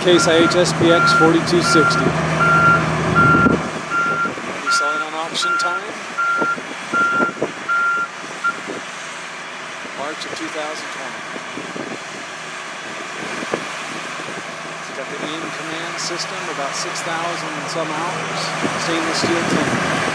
CASE IH SPX4260. We'll be selling on auction time, March of 2020. It's got the aim command system, about 6,000 and some hours, stainless steel tank.